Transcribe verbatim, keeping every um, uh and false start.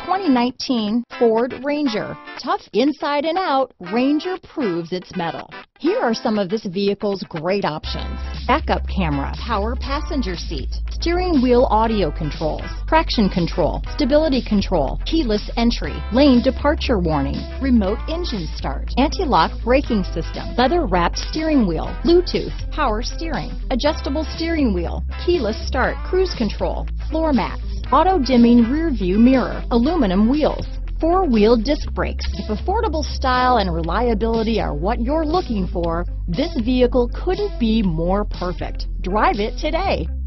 twenty nineteen Ford Ranger. Tough inside and out, Ranger proves its mettle. Here are some of this vehicle's great options: backup camera, power passenger seat, steering wheel audio controls, traction control, stability control, keyless entry, lane departure warning, remote engine start, anti-lock braking system, leather-wrapped steering wheel, Bluetooth, power steering, adjustable steering wheel, keyless start, cruise control, floor mats, auto-dimming rear view mirror, aluminum wheels, four-wheel disc brakes. If affordable style and reliability are what you're looking for, this vehicle couldn't be more perfect. Drive it today.